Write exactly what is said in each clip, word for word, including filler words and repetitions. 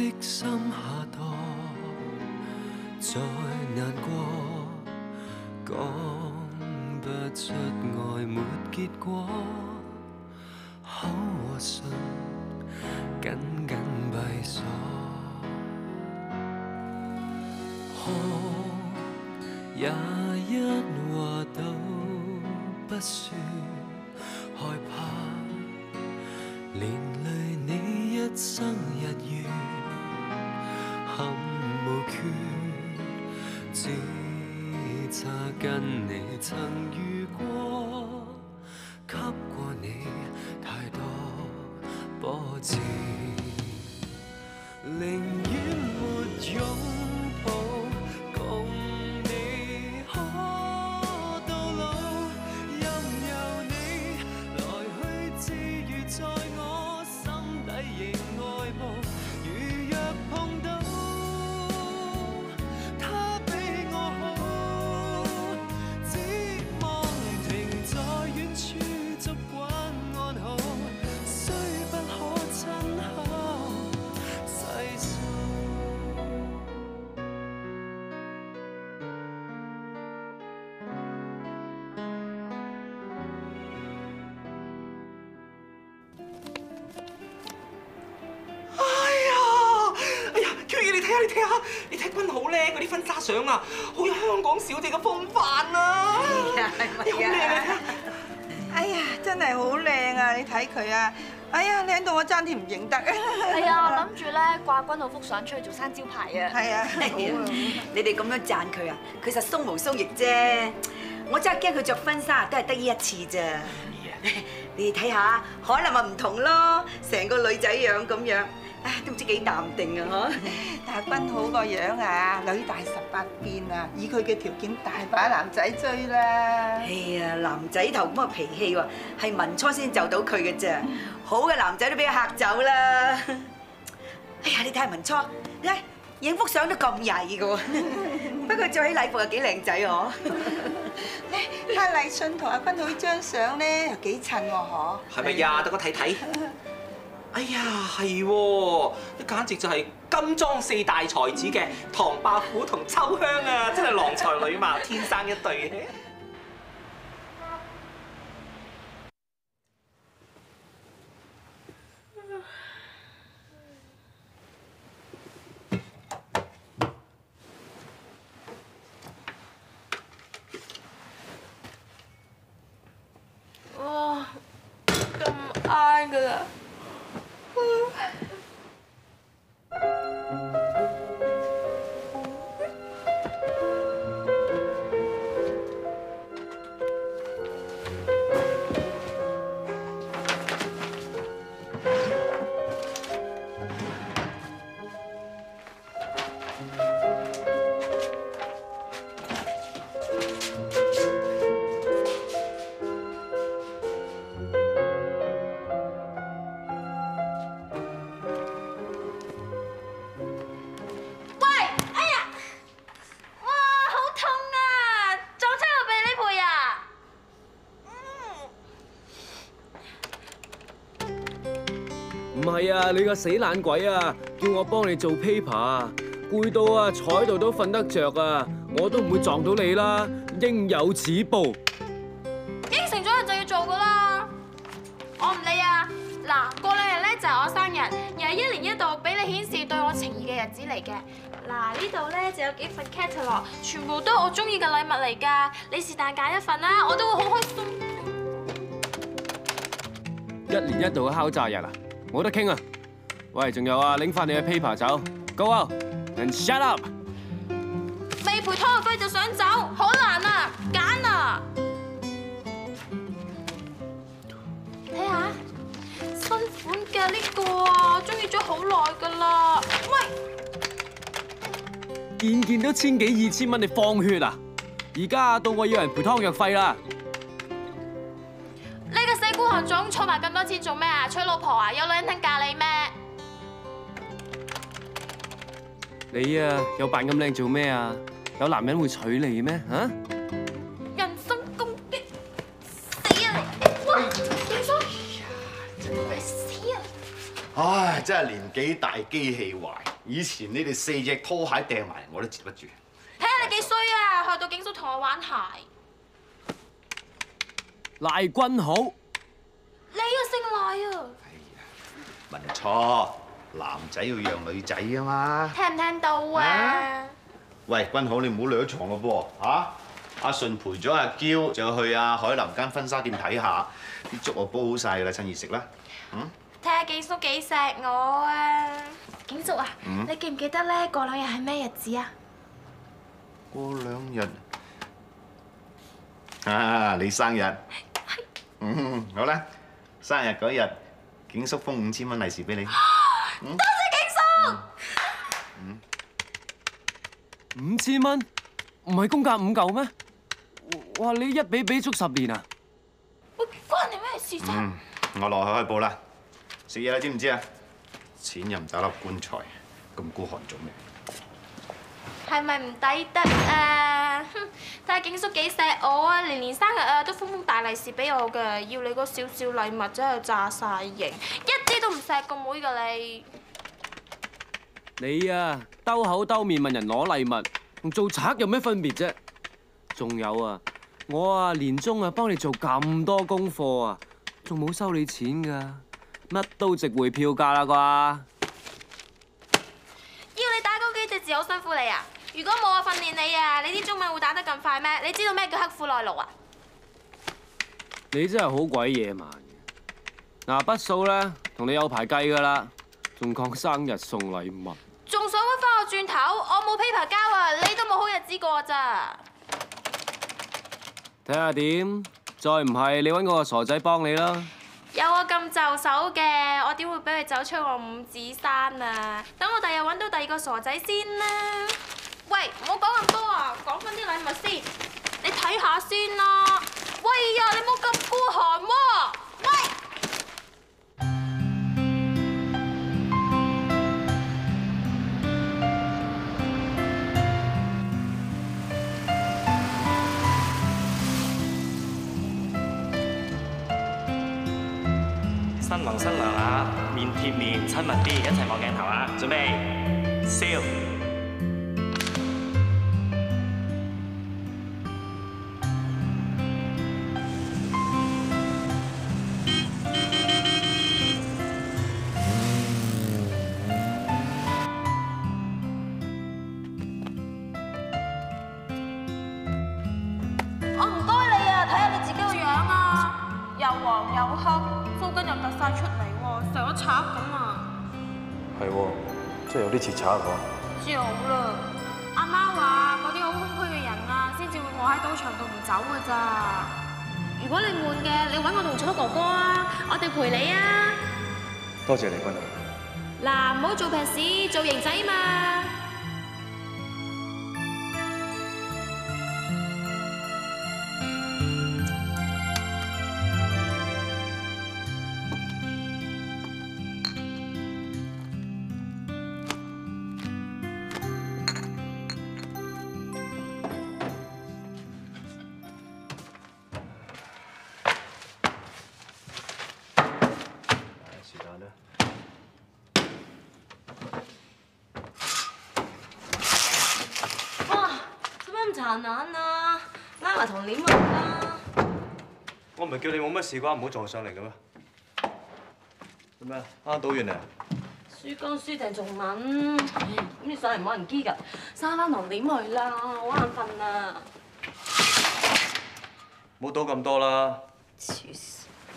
的心下墮，再難過，講不出愛沒結果，口和唇緊緊閉鎖，哭也一話都不說，害怕連累你一生日月，憾無缺，只差跟你曾遇過，給過你太多波折，寧願沒擁抱，共你可到老，任由你來去自如，在我心底仍愛慕。如若碰到他比我好，只望停在遠處，習慣安好，雖不可親口細數。 你睇下，你睇君好靚嗰啲婚紗相啊，好有香港小姐嘅風範啊！ 係啊，係咪好靚啊！ 哎呀，真係好靚啊！你睇佢啊，哎呀，靚到我爭啲唔認得啊！ 係啊，我諗住咧掛君好幅相出去做生招牌啊！ 係啊， 係啊，你哋咁樣讚佢啊，佢實鬆毛鬆翼啫。我真係驚佢着婚紗都係得呢一次咋。你哋睇下，可能咪唔同咯，成個女仔樣咁樣。唉，都唔知幾淡定啊！嗬， 但係君好個樣啊，女大十八變啊，以佢嘅條件，大把男仔追啦。 哎呀，男仔頭咁嘅脾氣喎，係文初先就到佢嘅啫，好嘅男仔都俾佢嚇走啦。哎呀，你睇下文初，你睇影幅相都咁曳嘅喎，不過着起禮服又幾靚仔嗬。 睇下麗信同阿君好呢張相咧，又幾襯喎嗬。 係咪呀？等我睇睇。哎呀，係喎，你簡直就係金裝四大才子嘅唐伯虎同秋香啊！真係郎才女貌，天生一對。 哇，咁晏㗎啦！ 唔係啊，你個死懶鬼啊，叫我幫你做 paper 啊，攰到啊，坐喺度都瞓得着啊，我都唔會撞到你啦，應有此報。 應承咗人就要做噶啦，我唔理啊。嗱，過兩日咧就係我生日，又係一年一度俾你顯示對我情意嘅日子嚟嘅。嗱，呢度咧就有幾份 catalog， 全部都係我中意嘅禮物嚟㗎。你是但揀一份啦，我都會好開心。 一年一度嘅敲詐日啊！冇得傾啊！喂，仲有啊，拎翻你嘅 paper 走 ，Go out and shut up！ 未賠拖學費就想走，好難啊！揀啊！睇下新款嘅呢個啊，中意咗好耐噶啦。喂， 件件都千幾二千蚊，你放血啊！而家到我要人賠湯藥費啦！ 你個死孤寒種，儲埋咁多錢做咩啊？娶老婆啊？有女人肯嫁你咩？ 你啊，有扮咁靚做咩啊？有男人會娶你咩？嚇！ 人身攻擊，死啊你！哇，點咗？你死啊！ 唉，真係年紀大機器壞， 以前你哋四隻拖鞋掟埋，我都接得住。 睇下你幾衰啊！害到景叔同我玩鞋。 賴君豪， 你啊姓賴啊！ 哎呀，文初，男仔要讓女仔啊嘛。 聽唔聽到啊？ 喂，君豪，你唔好掠床咯噃嚇！阿順陪咗阿嬌，就去阿海南間婚紗店睇下，啲粥我煲好晒㗎啦，趁熱食啦。嗯。 睇下景叔幾錫我啊！景叔啊， 嗯你記唔記得咧？過兩日係咩日子啊？ 過兩日啊，你生日。嗯，好啦，生日嗰日，景叔封五千蚊利是俾你。 多謝景叔。 嗯。 五千蚊，唔係公價五嚿咩？哇！你一比比足十年啊！ 喂，關你咩事啫？ 嗯，我落去開鋪啦。食嘢啦，知唔知啊？錢又唔打粒棺材，咁孤寒做咩？ 係咪唔抵得啊？哼！睇下景叔幾錫我啊，年年生日啊都封封大利是俾我嘅，要你嗰少少禮物真係炸晒型，一啲都唔錫個妹㗎你。 你啊，兜口兜面問人攞禮物，同做賊有咩分別啫？仲有啊，我啊年中啊幫你做咁多功課啊，仲冇收你錢㗎，乜都值回票價啦啩？ 要你打嗰幾隻字好辛苦你啊！如果冇我訓練你啊，你啲中文會打得咁快咩？你知道咩叫刻苦耐勞啊？ 你真係好鬼野蠻嘅。嗱，筆數咧同你有排計㗎啦，仲講生日送禮物。 仲想屈翻我轉頭？我冇 paper 交啊！你都冇好日子過咋？ 睇下點，再唔係你揾嗰個傻仔幫你啦。 有我咁就手嘅，我點會俾佢走出我五指山啊？等我第日揾到第二個傻仔先啦。喂，唔好講咁多啊，講翻啲禮物先。你睇下先啦。喂呀，你冇咁孤寒喎。喂！ 新郎新娘啊，面貼面親密啲，一齊望鏡頭啊！準備，笑。 我唔該你啊，睇下你自己個樣啊，又黃又黑。鬚根又突晒出嚟喎，成個賊咁啊！ 係喎，真係有啲似賊喎。 知好啦，阿媽話嗰啲好空虛嘅人啊，先至會餓喺賭場度唔走㗎咋。如果你悶嘅，你揾我同楚哥哥啊，我哋陪你啊！ 多謝你，君豪。 嗱，唔好做劈屎，做型仔嘛！ 殘眼啊，拉埋同臉啊！ 我唔係叫你冇乜事啩，唔好撞上嚟嘅咩？做咩啊？啱賭完嚟？ 輸光輸定仲問？咁你上嚟冇人機㗎，沙翻同臉去啦，好眼瞓啊！ 冇賭咁多啦。 黐線！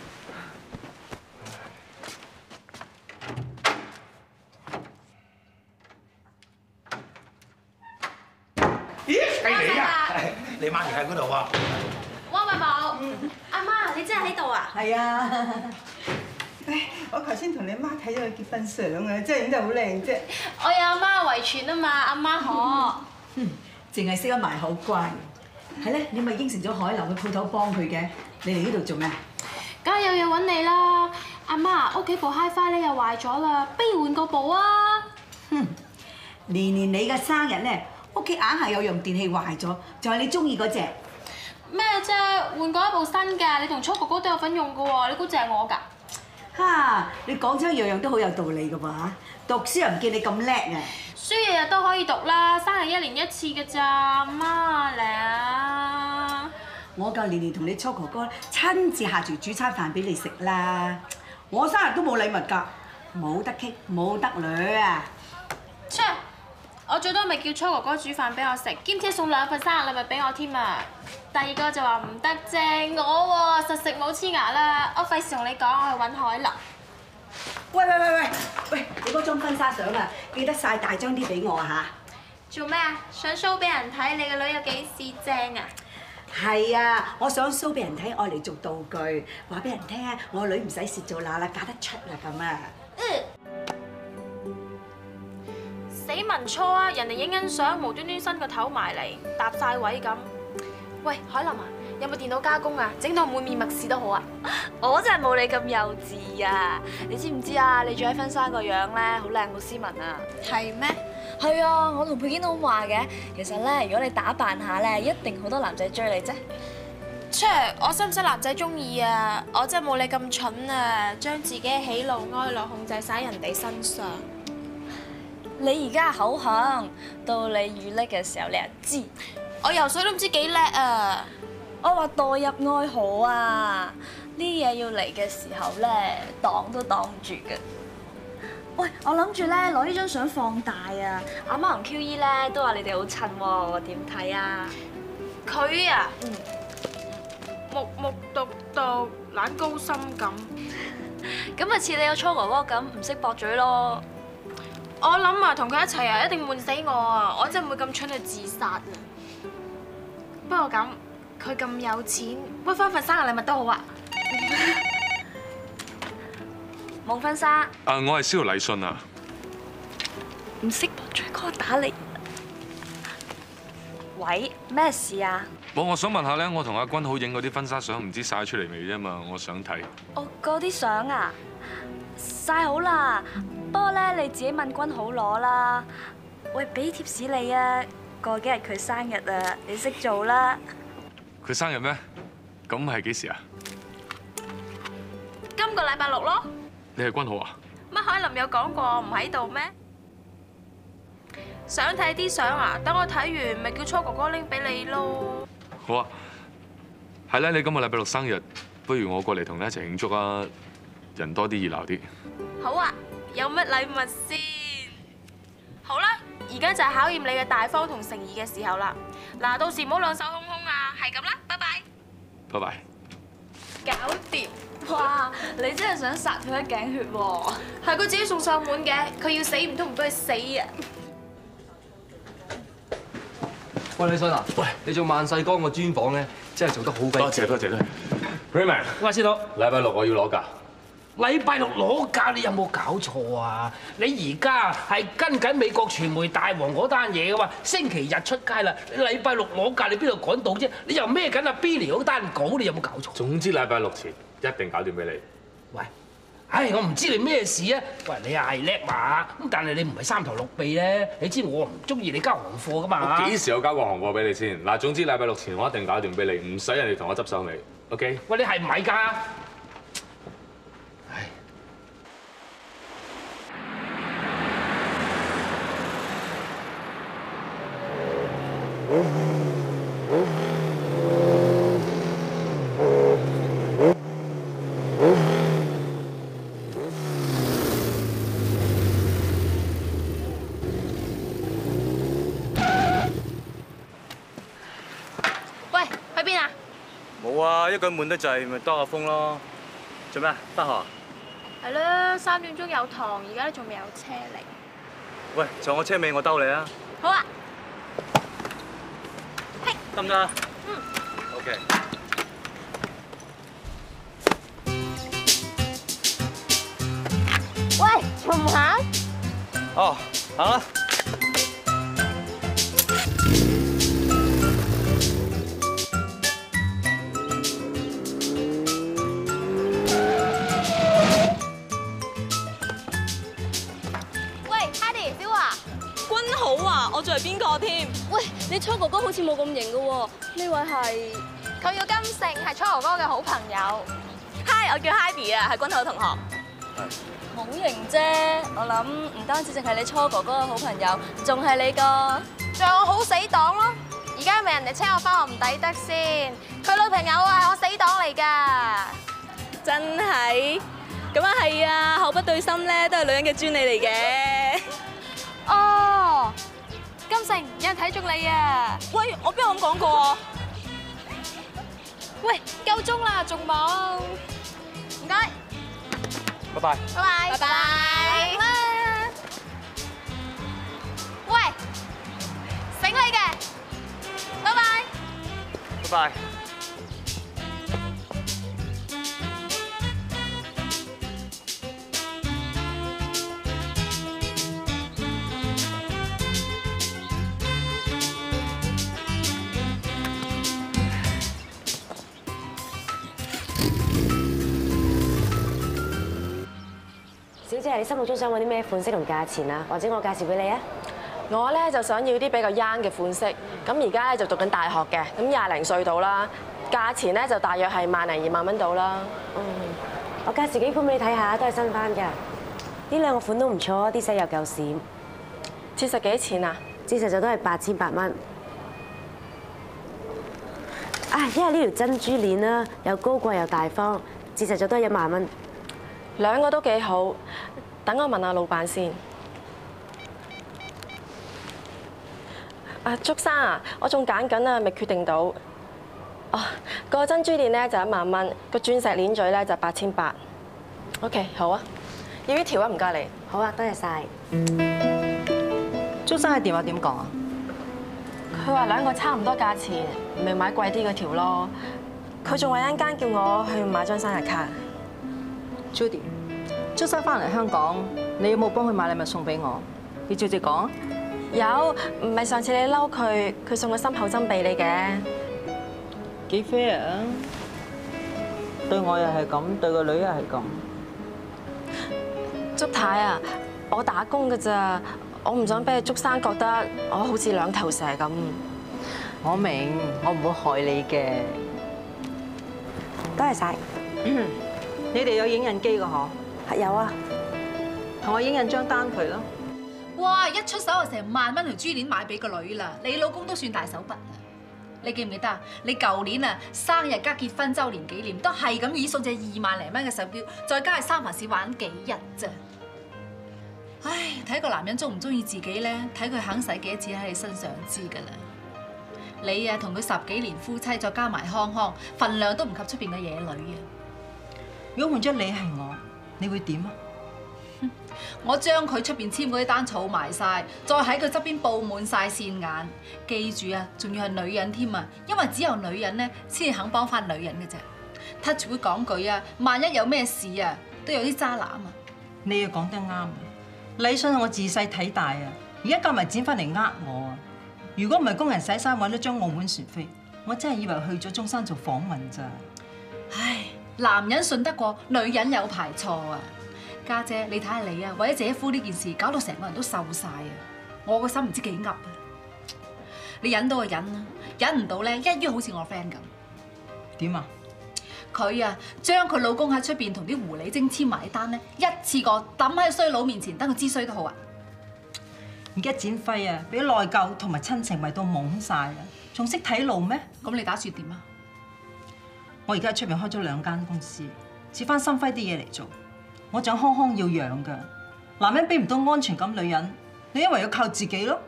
咦，係你啊！你媽咪喺嗰度啊！ 汪伯寶，阿媽你真係喺度啊？ 係啊！唉，我頭先同你媽睇咗個結婚相啊，真係影得好靚啫。 我有阿媽遺傳啊嘛，阿媽可。 嗯，淨係識得埋口乖。係咧，你咪應承咗海南嘅鋪頭幫佢嘅，你嚟呢度做咩？ 梗係有嘢揾你啦，阿媽屋企部 HiFi 咧又壞咗啦，不如換個部啊！ 哼，年年你嘅生日咧，屋企硬係有樣電器壞咗，就係你中意嗰隻。 咩啫？換過一部新嘅，你同初哥哥都有份用嘅喎，你估淨係我㗎？ 哈！你講出一樣樣都好有道理嘅喎嚇， 讀書又唔見你咁叻啊！ 書日日都可以讀啦，生日一年一次嘅咋，阿媽嚟啊！ 我夠年年同你初哥哥親自下廚煮餐飯俾你食啦。我生日都冇禮物㗎，冇得傾，冇得女啊！ 切！我最多咪叫初哥哥煮飯俾我食，兼且送兩份生日禮物俾我添啊！第二個就話唔得啫，我喎實食冇黐牙啦，我費事同你講，我去揾海琳。 喂喂喂喂喂！你嗰張婚紗相啊，記得晒大張啲俾我啊嚇！ 做咩啊？想 show 俾人睇你個女有幾時正啊？ 係啊，我想 show 俾人睇，愛嚟做道具，話俾人聽啊，我女唔使蝕做乸啦，嫁得出啦咁啊！ 嗯。死文初啊！人哋影緊相，無端端伸個頭埋嚟，搭晒位咁。喂，海琳啊，有冇電腦加工啊？整到滿面默視都好啊！ 我真係冇你咁幼稚啊！你知唔知啊？你着喺婚紗個樣咧，好靚好斯文啊！ 係咩？ 係啊，我同佩堅都話嘅。其實咧，如果你打扮下咧，一定好多男仔追你啫。 切！我使唔使男仔中意啊？我真係冇你咁蠢啊！將自己嘅喜怒哀樂控制晒人哋身上。 你而家口響，到你遇溺嘅時候，你又知。 我游水都唔知幾叻啊！ 我話墮入愛河啊！呢嘢要嚟嘅時候咧，擋都擋唔住嘅。喂，我諗住咧攞呢張相放大啊！阿媽同 Q E 咧都話你哋好襯喎，點睇啊？ 佢啊，嗯，木木獨獨，懶高深咁。 咁咪似你個初哥哥咁，唔識駁嘴咯。 我諗啊，同佢一齊啊，一定悶死我啊！我真係唔會咁蠢去自殺啊！不過咁，佢咁有錢，屈翻份生日禮物都好啊！ 冇婚紗。 啊，我係蕭禮信啊。 唔識駁嘴嗰個打你。喂，咩事啊？ 我我想問下咧，我同阿君好影嗰啲婚紗相，唔知曬出嚟未啫嘛？我想睇。 哦，嗰啲相啊，曬好啦。不過咧，你自己問君好攞啦。喂，俾貼士你啊！過幾日佢生日啊，你識做啦。 佢生日咩？咁係幾時啊？ 今個禮拜六咯。 你係君豪啊？ 乜海琳有講過唔喺度咩？想睇啲相啊？等我睇完咪叫初哥哥拎俾你咯。 好啊。係咧，你今個禮拜六生日，不如我過嚟同你一齊慶祝啊！人多啲，熱鬧啲。 好啊。有乜禮物先？好啦，而家就係考驗你嘅大方同誠意嘅時候啦。嗱，到時唔好兩手空空啊，係咁啦，拜拜。 拜拜。 搞掂。 哇！你真係想殺佢一頸血喎！ 係佢自己送上門嘅，佢要死唔通唔俾佢死啊！ 喂，李信啊，喂，你做萬世光個專訪咧，真係做得好鬼。 多謝多謝多謝。Raymond， 喂，師佬， 禮拜六我要攞假。 禮拜六攞假，你有冇搞錯啊？你而家係跟緊美國傳媒大王嗰單嘢嘅嘛？星期日出街啦，你禮拜六攞假，你邊度趕到啫？你又孭緊阿 Billy 嗰單稿，你有冇搞錯？ 總之禮拜六前一定搞掂俾你。 喂，唉，我唔知你咩事啊！喂，你又係叻馬，咁但係你唔係三頭六臂咧，你知我唔中意你交行貨噶嘛？ 我幾時有交過行貨俾你先？嗱，總之禮拜六前我一定搞掂俾你，唔使人哋同我執手尾。OK？ 喂，你係唔係㗎？ 喂，去邊啊？ 冇啊，一個人悶得滯，咪兜下風咯。做咩啊？返學啊？ 係啦，三點鐘有堂，而家都仲未有車嚟。 喂，就我車尾，我兜你啊！ 好啊。 得唔得？ 嗯。 OK。 喂，仲唔行？ 哦，行啦。 喂 ，Hedy，小華。 君好啊，我仲係邊個添？ 喂，你初哥哥好似冇咁型㗎喎，呢位係佢叫金勝，係初哥哥嘅好朋友。 Hi，我叫 Hedy 啊，係君好同學。 好型啫！我諗唔單止淨係你初哥哥嘅好朋友，仲係你個， 仲有我好死黨咯。而家咪人哋車我翻學唔抵得先，佢女朋友啊係我死黨嚟㗎。 真係？咁啊係啊，口不對心咧都係女人嘅專利嚟嘅。 哦，金城有人睇中你啊！ 喂，我邊有咁講過啊？ 喂，夠鐘啦，仲冇？唔該。 拜拜。 拜拜。拜拜。喂，醒你嘅。拜拜。 拜拜。 小姐，你心目中想揾啲咩款式同價錢啊？或者我介紹俾你啊？ 我咧就想要啲比較 young 嘅款式，咁而家咧就讀緊大學嘅，咁廿零歲到啦，價錢咧就大約係萬零二萬蚊到啦。 嗯，我介紹幾款俾你睇下，都係新翻㗎。呢兩個款都唔錯，啲色又夠閃。 折實幾錢啊？ 折實就都係八千八蚊。啊，因為呢條珍珠鏈啦，又高貴又大方，折實咗都係一萬蚊。 兩個都幾好，等我問下老闆先。啊，祝生啊，我仲揀緊啊，未決定到。哦，個珍珠鏈咧就一萬蚊，個鑽石鏈嘴咧就八千八。OK， 好啊，要呢條啊，唔該你。 好啊，多謝晒。 祝生嘅電話點講啊？ 佢話兩個差唔多價錢，咪買貴啲嗰條咯。佢仲話一陣間叫我去買張生日卡。 Judy， 祝生翻嚟香港，你有冇幫佢買禮物送俾我？你直接講。 有，唔係上次你嬲佢，佢送個心口針俾你嘅。 幾 fair 啊！對我又係咁，對個女又係咁。 祝太啊，我打工㗎咋，我唔想俾祝生覺得我好似兩頭蛇咁。 我明，我唔會害你嘅。 多謝晒。 你哋有影印機㗎嗬？ 係有啊。 同我影印張單佢咯。 哇！一出手就成萬蚊條珠鏈買俾個女啦，你老公都算大手筆啊！你記唔記得啊？你舊年啊生日加結婚週年紀念都係咁以送隻二萬零蚊嘅手錶，再加去三藩市玩幾日啫。唉，睇個男人中唔中意自己咧，睇佢肯使幾多錢喺你身上知㗎啦。你啊同佢十幾年夫妻，再加埋康康，份量都唔及出邊嘅野女啊！ 如果換咗你係我，你會點啊？ 我將佢出邊簽嗰啲單儲埋晒，再喺佢側邊佈滿晒線眼。記住啊，仲要係女人添啊，因為只有女人咧先至肯幫翻女人嘅啫。touch 會講句啊，萬一有咩事啊，都有啲渣男啊。 你又講得啱啊！禮信我自細睇大啊，而家夾埋剪翻嚟呃我啊！如果唔係工人洗衫揾到張澳門船飛，我真係以為去咗中山做訪問咋。 唉，男人信得過，女人有排錯啊！家姐，你睇下你啊，為咗姐夫呢件事，搞到成個人都瘦晒啊！我個心唔知幾噏啊！你忍到就忍啦，忍唔到咧，一於好似我 friend 咁。 點啊？ 佢啊，將佢老公喺出邊同啲狐狸精簽埋單咧，一次過抌喺衰佬面前，等佢知衰都好啊！ 而家展輝啊，俾內疚同埋親情迷到懵晒啦，仲識睇路咩？ 咁你打算點啊？ 我而家喺出邊開咗兩間公司，接翻心輝啲嘢嚟做。我長康康要養噶，男人俾唔到安全感，女人你因為要靠自己咯。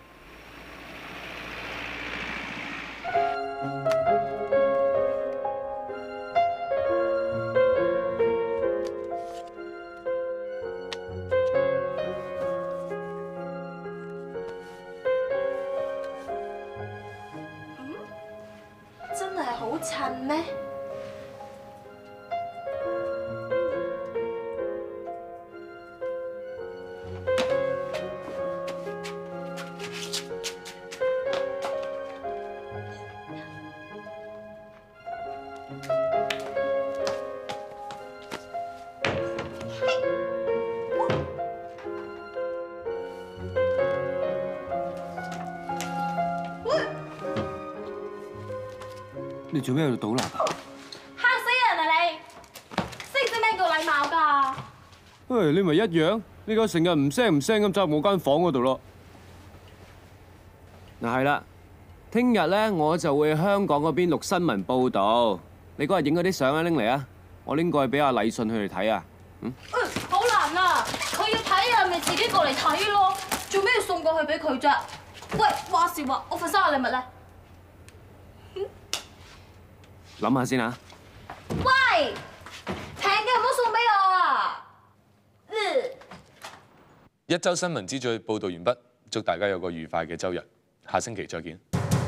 真係好襯咩？ 你做咩喺度倒立啊？ 嚇死人啊你！識唔識咩叫禮貌㗎？ 唉，你咪一樣，你個成日唔聲唔聲咁走入我間房嗰度咯。嗱係啦，聽日咧我就會去香港嗰邊錄新聞報導。你嗰日影嗰啲相啊，拎嚟啊，我拎過去俾阿禮信佢哋睇啊。嗯。 好難啊！佢要睇啊，咪自己過嚟睇咯。做咩要送過去俾佢啫？喂，話時話，我份生日禮物咧？ 諗下先啊。 喂，平嘅唔好送俾我啊！ 一週新聞之最報導完畢，祝大家有個愉快嘅週日，下星期再見。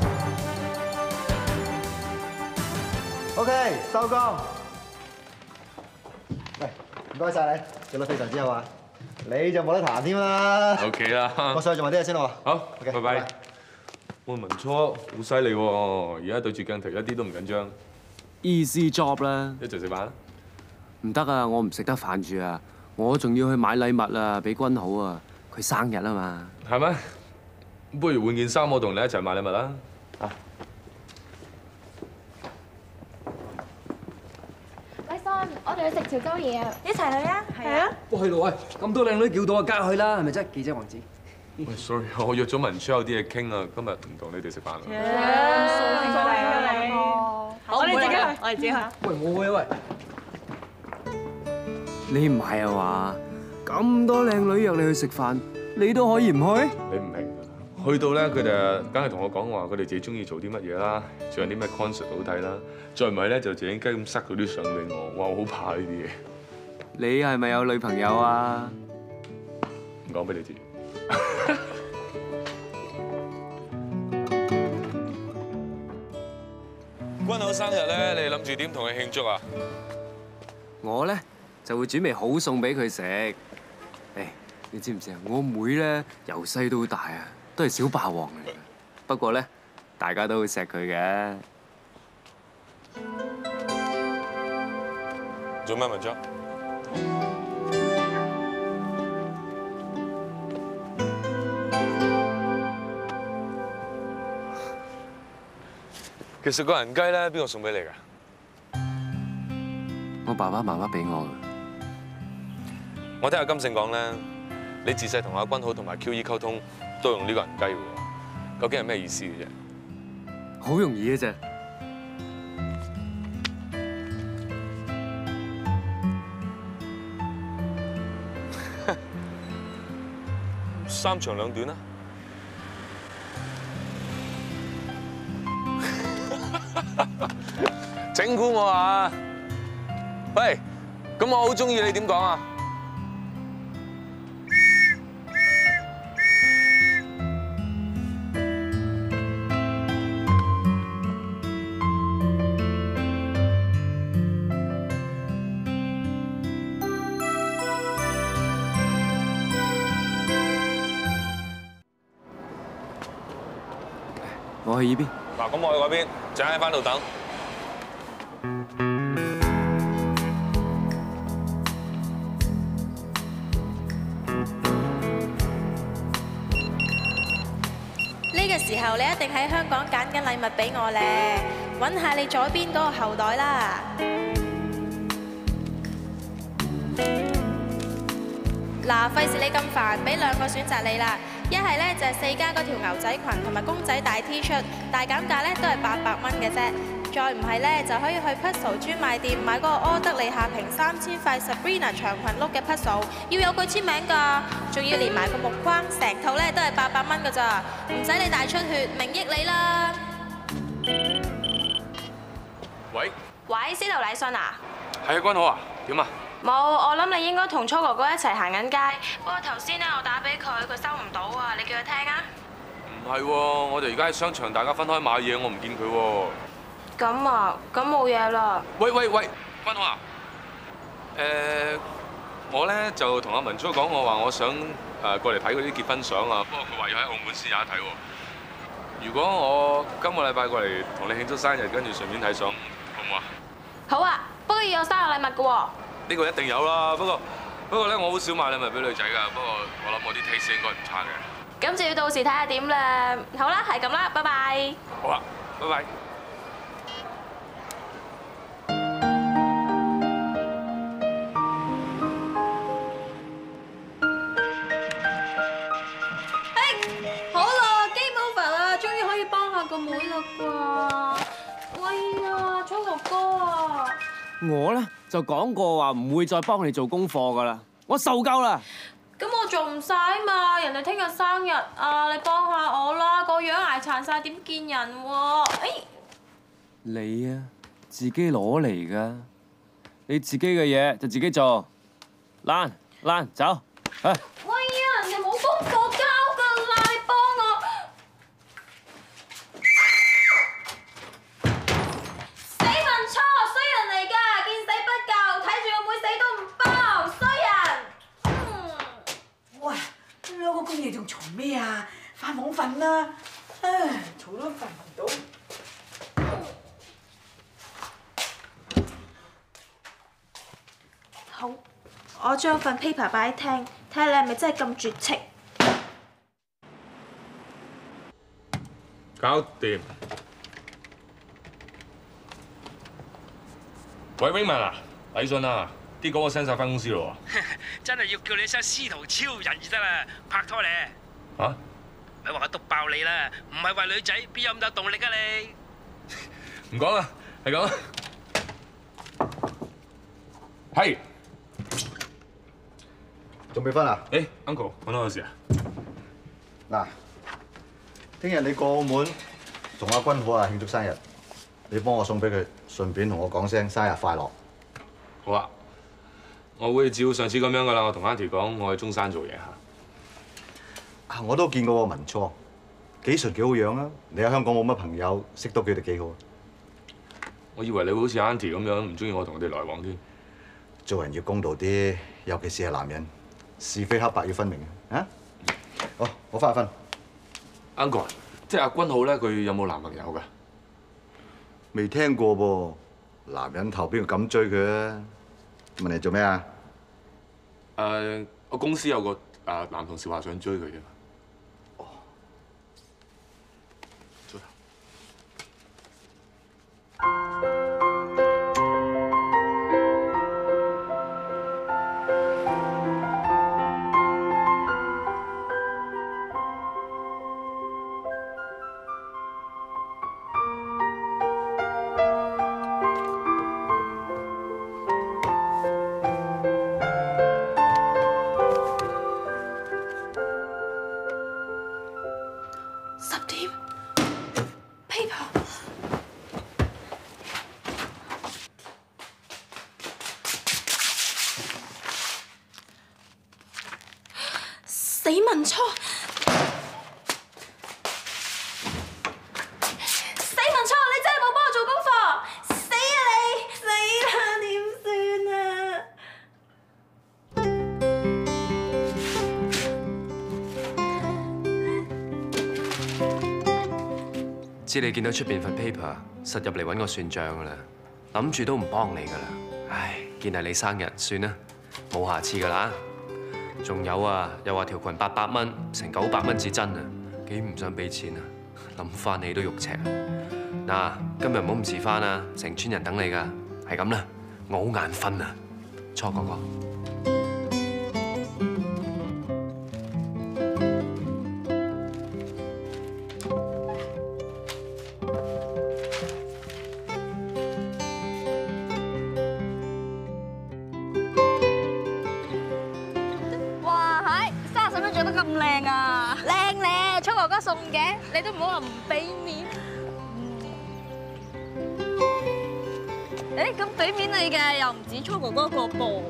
OK， 收工。喂，唔該晒你，做得非常之好啊！你就冇得彈添啦。 OK 啦。 我上去做埋啲嘢先咯。 好 ，OK， 拜拜。喂，文初好犀利喎，而家對住鏡頭一啲都唔緊張。 Easy job 啦。 一齊食飯啦。 唔得啊，我唔食得飯住啊，我仲要去買禮物啊，俾君好啊，佢生日啊嘛。 係咩？不如換件衫，我同你一齊買禮物啦。啊！ 我哋去食潮州嘢啊！一齊去啊！係啊！ 喂，去咯喂，咁多靚女叫到啊，梗係去啦，係咪啫？記者王子。 喂 ，sorry， 我約咗文超有啲嘢傾啊，今日唔同你哋食飯啦。 我哋自己去，我哋自己去。 喂，我去喂。 你唔係啊嘛？咁多靚女約你去食飯，你都可以唔去？ 你唔明㗎，去到咧，佢哋梗係同我講話，佢哋自己中意做啲乜嘢啦，仲有啲咩 concert 好睇啦，再唔係咧就靜雞咁塞嗰啲相俾我，哇！我好怕呢啲嘢。 你係咪有女朋友啊？ 唔講俾你知。君好生日咧，你諗住點同佢慶祝啊？ 我咧就會準備好餸俾佢食。誒，你知唔知啊？我妹咧由細到大啊，都係小霸王嚟嘅。不過咧，大家都會錫佢嘅。 做咩文章？其實個人雞咧，邊個送俾你㗎？ 我爸爸媽媽俾我嘅。 我聽阿金勝講咧，你自細同阿君好同埋 Q E 溝通都用呢個人雞喎，究竟係咩意思嘅啫？ 好容易嘅啫。 三長兩短啊！整蠱我啊！喂，咁我好中意你點講啊？ 我去呢邊。 嗱，咁我去嗰邊，陣間喺翻度等。 呢個時候你一定喺香港揀緊禮物俾我咧，揾下你左邊嗰個後袋啦。嗱，費事你咁煩，俾兩個選擇你啦。一係咧就係四加嗰條牛仔裙同埋公仔大 T 恤，大減價咧都係八百蚊嘅啫。再唔係咧就可以去 Puzzle 專賣店買嗰個柯德莉夏萍三千塊 Sabrina 長裙碌嘅 Puzzle， 要有佢簽名㗎，仲要連埋個木框，成套咧都係八百蚊㗎咋，唔使你大出血，明益你啦。 喂。 喂，司徒禮信啊？ 係啊，君好啊，點啊？ 冇，我諗你應該同初哥哥一齊行緊街。不過頭先咧我打俾佢，佢收唔到啊，你叫佢聽啊。 唔係喎，我哋而家喺商場，大家分開買嘢，我唔見佢喎。 咁啊，咁冇嘢啦。 喂喂喂，君好啊。誒，我咧就同阿文初講，我話我想誒過嚟睇嗰啲結婚相啊，不過佢話要喺澳門先有得睇喎。如果我今個禮拜過嚟同你慶祝生日，跟住順便睇相，好唔好啊？ 好啊，不過要有生日禮物㗎喎。 呢個一定有啦，不過不過咧，我好少買禮物俾女仔㗎。不過我諗我啲 taste 應該唔差嘅。 咁就要到時睇下點啦。好啦，係咁啦，拜拜。 好啊，拜拜。 啦啩？喂啊，初哥哥啊！ 我咧就講過話唔會再幫你做功課噶啦，我受夠啦。 咁我做唔晒啊嘛，人哋聽日生日啊，你幫下我啦，個樣捱殘晒點見人喎？哎， 你啊，自己攞嚟噶，你自己嘅嘢就自己做。蘭蘭走，去。 喂啊，人哋冇功課交㗎啦，你幫我。死文初，衰人嚟㗎，見死不救，睇住我妹死都唔包，衰人。 哇！兩個公爺仲嘈咩啊？翻房瞓啦！唉，嘈都瞓唔到。 好，我將份 paper 擺喺廳，睇下你係咪真係咁絕情。 搞掂。喂 ，Raymond 啊，禮信啊，啲稿我 send 晒翻公司咯喎。 真係要叫你生司徒超人至得啦，拍拖咧。 嚇？ 咪話我篤爆你啦，唔係為女仔，邊有咁大動力啊你？ 唔講啦，係咁。係。 仲未瞓啊？ 誒 ，Uncle，揾我有事啊？ 嗱，聽日你過澳門同阿君好啊慶祝生日，你幫我送俾佢，順便同我講聲生日快樂。 好啊，我會照上次咁樣噶啦。我同 Auntie 講，我去中山做嘢嚇。 啊，我都見過文初，幾純幾好樣啊！你喺香港冇乜朋友，識到佢哋幾好啊！ 我以為你會好似 Auntie 咁樣唔中意我同佢哋來往添。 做人要公道啲，尤其是係男人，是非黑白要分明啊！好，我翻去瞓。 Uncle，即係阿君浩咧，佢有冇男朋友㗎？ 未聽過噃，男人頭邊個敢追佢啊？問你做咩啊？ 誒，我公司有個誒男同事話想追佢啫。哦。早唞。 死文初，死文初，你真係冇幫我做功課，死啊你！死啦，點算啊？ 知你見到出邊份 paper， 實入嚟揾我算賬噶啦，諗住都唔幫你噶啦。唉，見係你生日，算啦，冇下次噶啦。仲有啊，又話條裙八百蚊，成九百蚊至真啊，幾唔想俾錢啊！諗翻起都肉赤啊！嗱，今日唔好唔遲翻啊，成村人等你噶，係咁啦，我好眼瞓啊，初哥哥。 送嘅，你都唔好話唔俾面。誒，咁俾面你嘅又唔止初哥哥個噃。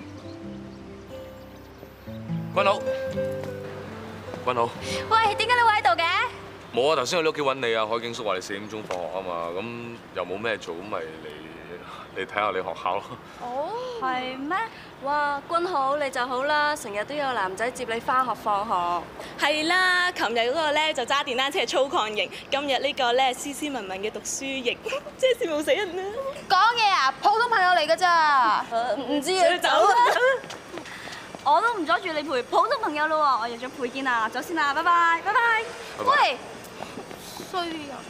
君好，君好。 喂，點解你會喺度嘅？ 冇啊，頭先去你屋企揾你啊，海景叔話你四點鐘放學啊嘛，咁又冇咩做，咁咪嚟嚟睇下你學校咯。 哦，係咩？哇，君好你就好啦，成日都有男仔接你翻學放學。係啦，琴日嗰個咧就揸電單車粗犷型，今日呢個咧斯斯文文嘅讀書型，真係羨慕死人啦！ 講嘢啊，普通朋友嚟㗎咋？ 唔知啊，走啦！我都唔阻住你陪普通朋友咯喎，我約咗佩見啦，走先啦，拜拜，拜拜。 喂，衰人啊！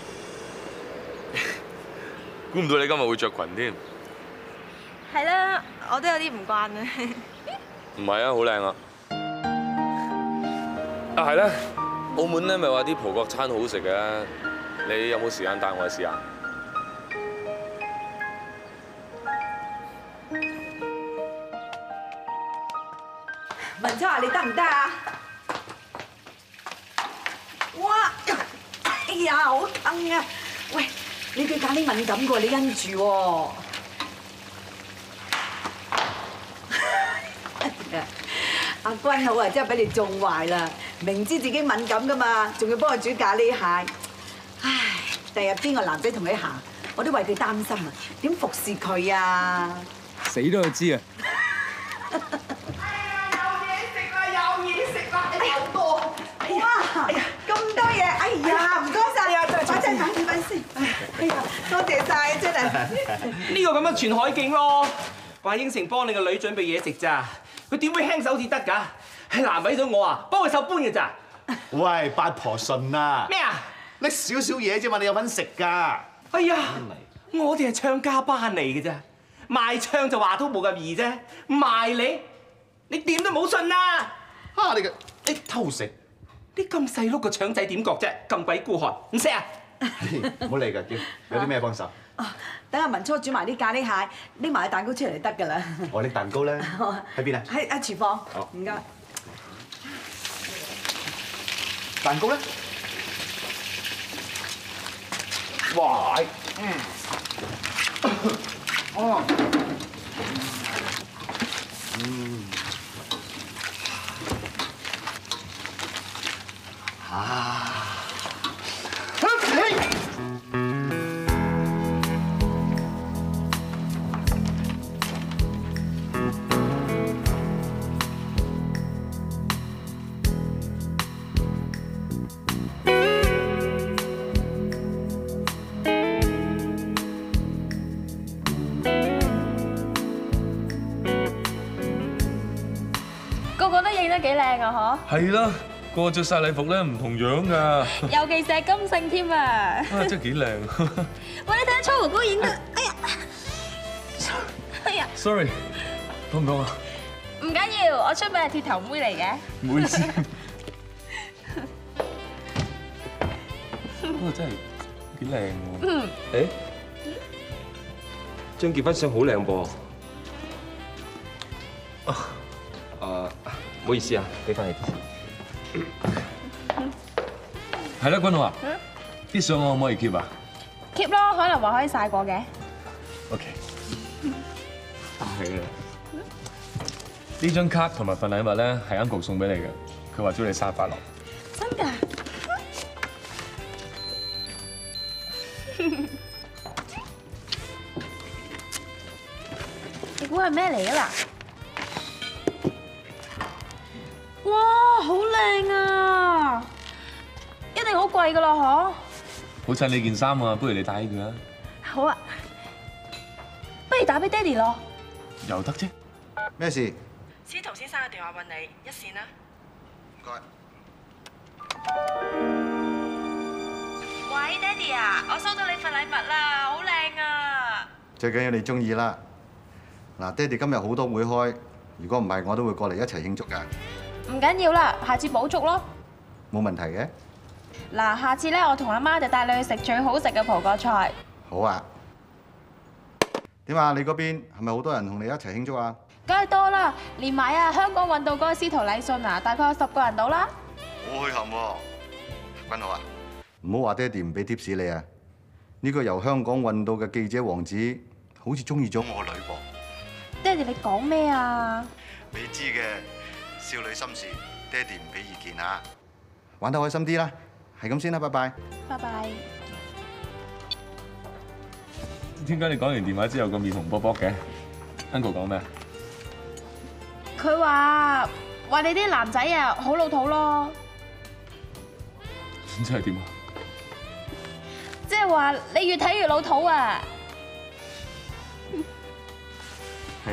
估唔到你今日會着裙添。 係啦，我都有啲唔慣啊。 唔係啊，好靚啊！啊係啦，澳門咧咪話啲葡國餐好食嘅， 你有冇時間帶我去試下？ 文秋啊，你得唔得啊？哇！哎呀，好疼啊！喂，你對咖喱敏感㗎，你因住喎。阿君好啊，真係俾你中壞啦！明知自己敏感噶嘛，仲要幫佢煮咖喱蟹。唉，第日邊個男仔同佢行，我都為佢擔心啊！點服侍佢啊？ 死都要知啊！ 有嘢食啦，好多。哇！哎呀，咁多嘢，哎呀，唔該晒，快啲買住份先。哎呀，多謝晒啊，真係。 呢個咁樣全海景咯，話應承幫你個女準備嘢食咋，佢點會輕手至得㗎？係難為咗我啊，幫佢手搬嘅咋。 喂，八婆順啊！ 咩啊？ 拎少少嘢啫嘛，你有份食㗎。 哎呀，我哋係唱家班嚟嘅啫，賣唱就話都冇咁易啫，賣你，你點都冇信啦！ 啊，你個你偷食， 你咁細碌個腸仔點覺啫？咁鬼孤寒，唔識啊！ 唔好理㗎，嬌，有啲咩幫手？ 等阿文初煮埋啲咖喱蟹，拎埋個蛋糕出嚟就得㗎啦。 我拎蛋糕咧，喺邊啊？ 喺喺廚房。 好， 唔該。 蛋糕咧？哇！嗯。哦。嗯。啊。 個個都影得幾靚啊， 係啦，個個着晒禮服咧唔同樣㗎。 嗬！尤其是係金聖添啊！ 啊，真係幾靚。 喂，你睇下初哥哥影得，哎呀，哎呀 Sorry， 講唔講啊？ 唔緊要，我出名係鐵頭妹嚟嘅。 唔好意思。不過真係幾靚喎。 嗯。 誒，張結婚相好靚噃。誒，唔好意思啊，俾翻你。 係啦，君浩啊，啲相我可唔可以 keep 啊 keep 咯，可能話可以曬過嘅。 ？OK。係啦。呢張卡同埋份禮物咧係 uncle 送俾你嘅，佢話祝你生日快樂。 真㗎？你估係咩嚟啊嗱？哇，好靚啊！一定好貴㗎啦，嗬？ 好襯你件衫啊，不如你戴起佢啊。 好啊，不如打俾爹哋咯。 又得啫。 咩事？ 司徒先生嘅電話揾你，一線啦。 唔該。 喂，爹哋啊，我收到你份禮物啦，好靚啊！ 最緊要你中意啦。嗱，爹哋今日好多會開，如果唔係我都會過嚟一齊慶祝㗎。 唔緊要啦，下次補足咯。 冇問題嘅。 嗱，下次咧，我同阿媽就帶你去食最好食嘅葡國菜。 好啊。點啊？你嗰邊係咪好多人同你一齊慶祝啊？ 梗係多啦，連埋啊香港運到嗰個司徒禮信啊，大概有十個人到啦。 好墟冚喎，君浩啊！唔好話爹哋唔俾貼士你啊！呢個由香港運到嘅記者王子，好似中意咗我女噃。 爹哋，你講咩啊？ 你知嘅，少女心事，爹哋唔俾意見啊！玩得開心啲啦，係咁先啦，拜拜。 拜拜。 點解你講完電話之後個面紅卜卜嘅 ？Uncle 講咩？ 佢話話你啲男仔啊好老土咯。 真係點啊？ 即係話你越睇越老土啊！ 係。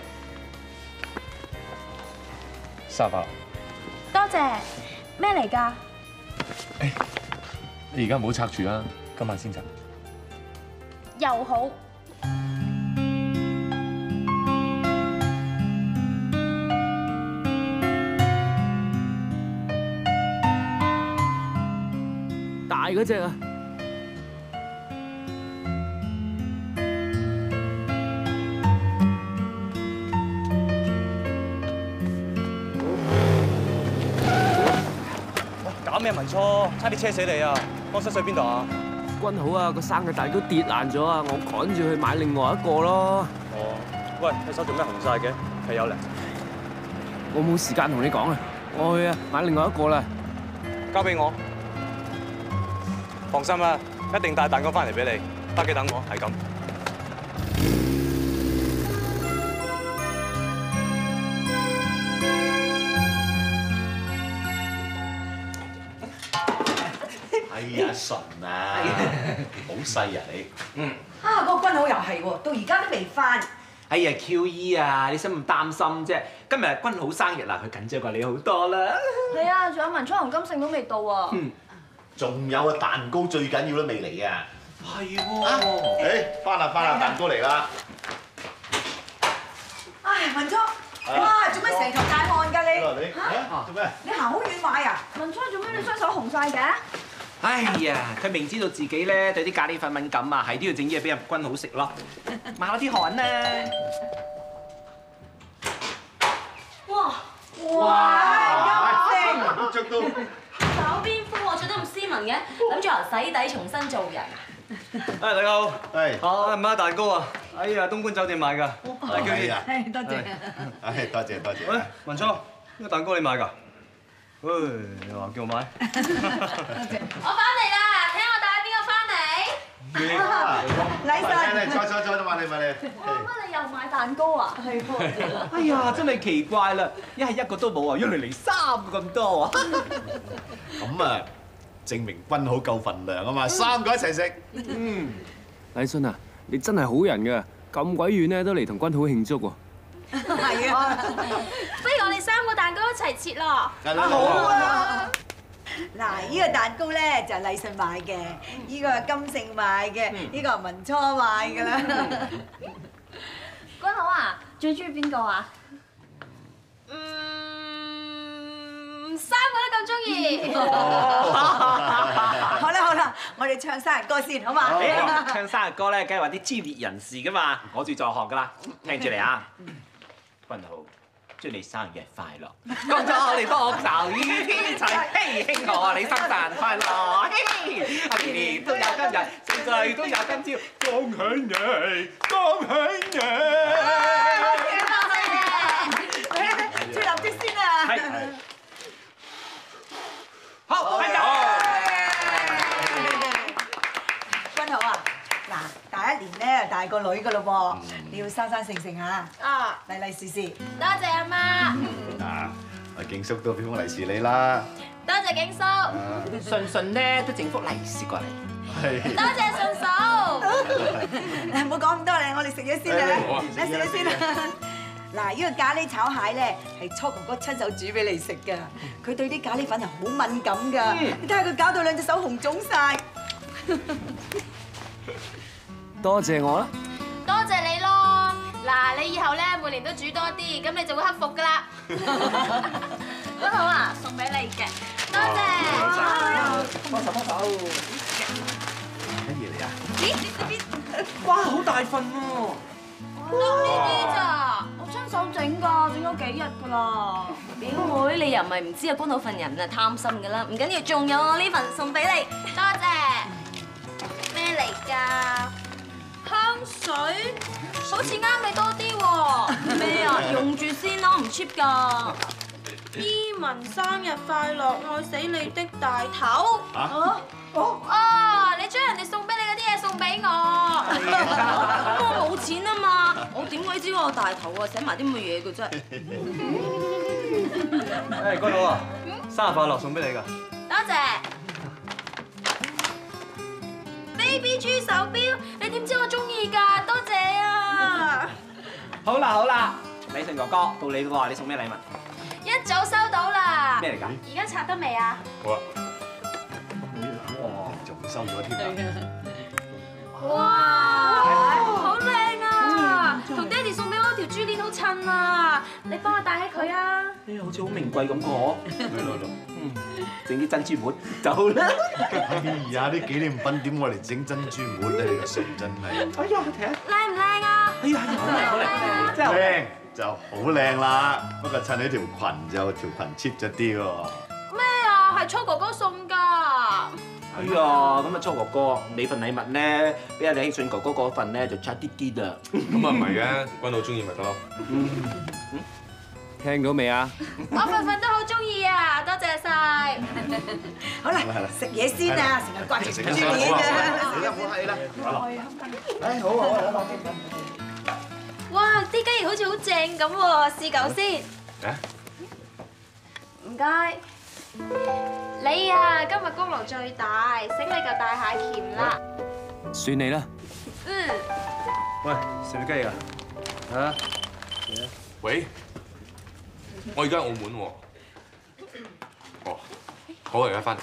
生日快樂！ 多謝。咩嚟㗎？ 誒，你而家唔好拆住啦，今晚先拆。 又好。 大嗰隻啊！ 咩文初？差啲車死你啊！幫失水邊度啊？ 君好啊，個生日蛋糕跌爛咗啊，我趕住去買另外一個咯。 哦，喂，你手做咩紅晒嘅？係有嚟？ 我冇時間同你講啊，我去啊買另外一個啦。 交俾我。放心啦，一定帶蛋糕翻嚟俾你。返屋企等我，係咁。 哎呀，純啊，好細啊你。 嗯。啊，個君好又係喎，到而家都未翻。 哎呀 ，Q E 啊，你使唔擔心啫？今日君好生日啦，佢緊張過你好多啦。 係啊，仲有文初同金勝都未到啊。 嗯。仲有啊，蛋糕最緊要都未嚟啊。 係喎。 誒，翻啦翻啦，蛋糕嚟啦。 唉，文初，哇，做咩成頭大汗㗎你？ 你嚇做咩？ 你行好遠買啊？ 文初做咩你雙手紅晒嘅？ 哎呀，佢明知道自己咧對啲咖喱粉敏感啊，係都要整嘢俾阿君好食咯，抹下啲汗啦。 哇！ 哇！ 金星着到搞邊科？我着得咁斯文嘅，諗住由洗底重新做人。 誒，大家好。 係。 啊，買蛋糕啊！哎呀，東莞酒店買㗎。係叫你。 係，多謝。 唉，多謝多謝。 喂，文初，呢個蛋糕你買㗎？喂，又話叫我買。 我翻嚟啦，睇下我帶邊個翻嚟。 禮神。 嚟坐坐坐，都買你買你。 哇！乜你又買蛋糕啊？係喎。 哎呀，真係奇怪啦，一係一個都冇啊，一嚟嚟三個咁多啊。 咁啊，證明君好夠份量啊嘛，三個一齊食。 嗯。禮信啊，你真係好人㗎，咁鬼遠咧都嚟同君好慶祝喎。 係啊，不如我哋三個蛋糕一齊切咯。 好啊！嗱，呢個蛋糕咧就係禮信買嘅，呢個係金勝買嘅，呢個係文初買㗎啦。 君好啊，最中意邊個啊？ 嗯，三個都咁中意。 好啦好啦，我哋唱生日歌先，好嘛？ 唱生日歌咧，梗係話啲專業人士㗎嘛，我最在行㗎啦，聽住嚟啊！君好，祝你生日快樂，恭祝我哋多壽與天齊，嘿，慶賀你生日快樂，嘿，年年都有今日，歲歲都有今朝，恭喜你，恭喜你！ 吹蠟燭先啊！ 係。好，開酒。 君好啊，嗱，大一年咧大個女㗎咯噃，你要生生性性嚇。 啊， 利利是是。 多謝阿媽。 嗱，阿景叔都俾封利是你啦。 多謝景叔。 順順咧都整幅利是過嚟。 係。 多謝順嫂。 唔好講咁多啦，我哋食咗先啦，嚟食咗先啦。嗱，呢個咖喱炒蟹咧係初哥哥親手煮俾你食㗎，佢對啲咖喱粉係好敏感㗎，你睇下佢搞到兩隻手紅腫晒。 多謝我啦。 多謝你咯。嗱，你以後咧每年都煮多啲，咁你就會克服㗎啦。 君好啊，送俾你嘅。 多謝。 幫手幫手。 乜嘢嚟啊？ 咦？你食邊？ 哇，好大份喎！ 得呢啲咋？我親手整㗎，整咗幾日㗎啦。 表妹，你又唔係唔知啊，君好份人啊貪心㗎啦，唔緊要，仲有我呢份送俾你。 多謝。咩嚟㗎？香水，好似啱你多啲喎。 咩啊？用住先咯，唔 cheap 㗎。 伊文生日快樂，愛死你的大頭。 啊？ 哦，你將人哋送俾你嗰啲嘢送俾我。 我冇錢啊嘛，我點鬼知我大頭啊，寫埋啲咁嘅嘢嘅啫。 誒，君好啊，生日快樂，送俾你㗎。 多謝。Baby 豬手錶，你點知我中意㗎？多謝啊！ 好啦好啦，禮信哥哥到你喎，你送咩禮物？ 一早收到啦。 咩嚟㗎？ 而家拆得未啊？ 好啊。哇，仲收咗添啊！ 哇，好靚啊！同爹哋送俾我條珠鏈好襯啊！你幫我戴起佢啊！ 哎呀，好似好名貴咁個嗬。係咯咯。嗯，整啲珍珠滿就好啦。 哎呀，啲紀念品點我嚟整珍珠滿咧？你個信真係。 哎呀，睇下。 靚唔靚啊？ 哎呀，好靚好靚，真係好靚。 靚就好靚啦，不過襯呢條裙就條裙 cheap 咗啲喎。 咩啊？係係初哥哥送㗎。 哎呀，咁啊初哥哥，你份禮物咧，比阿李慶信哥哥嗰份咧就差啲啲啦。 咁啊唔係嘅，君老中意咪得咯。 聽到未啊？ 我份份都好中意啊，多謝晒。 好啦，食嘢先啊，成日掛住豬鏈嘅。 係啦， 唉，好啊，好啊。 哇！啲雞翼好似好正咁喎，試嚿先。唔該。你啊，今日功勞最大，醒你嚿大蟹鉗啦。 算你啦。 嗯。 喂，食唔食雞翼啊？啊？ 喂，我而家喺澳門喎。哦，好啊，而家翻嚟。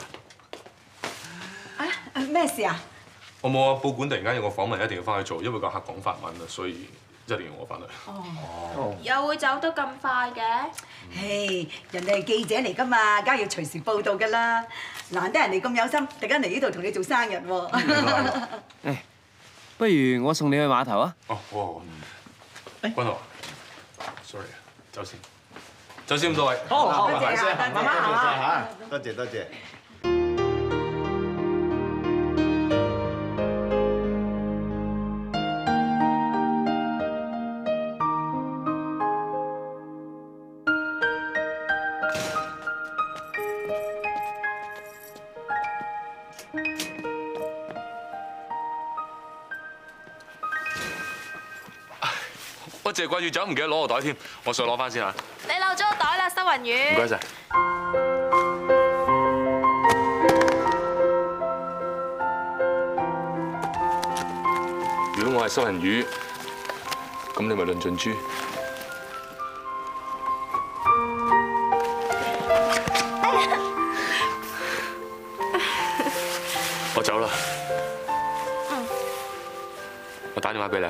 啊？咩事啊？ 我冇啊，報館突然間有個訪問一定要翻去做，因為個客講法文啊，所以一定要我翻去。 哦。 又會走得咁快嘅？ 唉，人哋係記者嚟㗎嘛，梗係要隨時報道㗎啦。難得人哋咁有心，突然間嚟呢度同你做生日喎。 誒，不如我送你去碼頭啊？ 哦，好啊，好啊。君豪 ，sorry 啊，走先，走先咁多位。 好，好， 多謝多謝啊，多謝嚇，多謝多謝。 我淨係掛住走，唔記得攞個袋添，我上攞翻先嚇。 你漏咗個袋啦，收雲魚。 唔該晒。如果我係收人魚，咁你咪論盡豬。我走啦。 嗯。 我打電話俾你。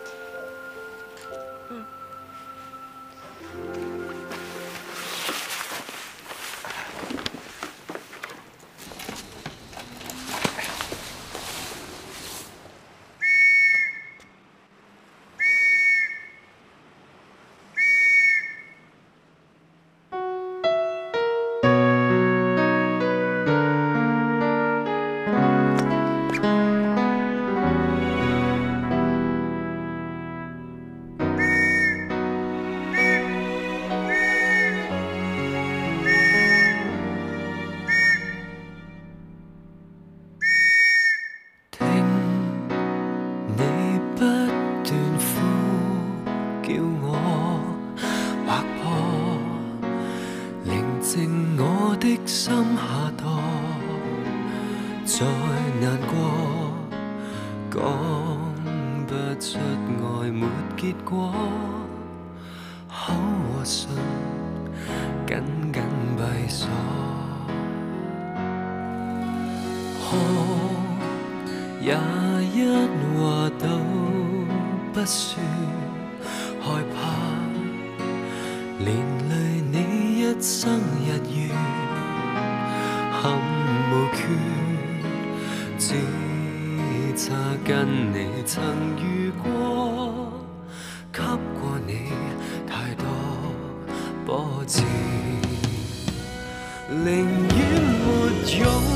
心下墮，再難過，講不出愛沒結果，口和唇緊緊閉鎖，哭也一話都不說，害怕連累你一生日月。憾無缺，只差跟你曾遇過，給過你太多波折，寧願沒擁。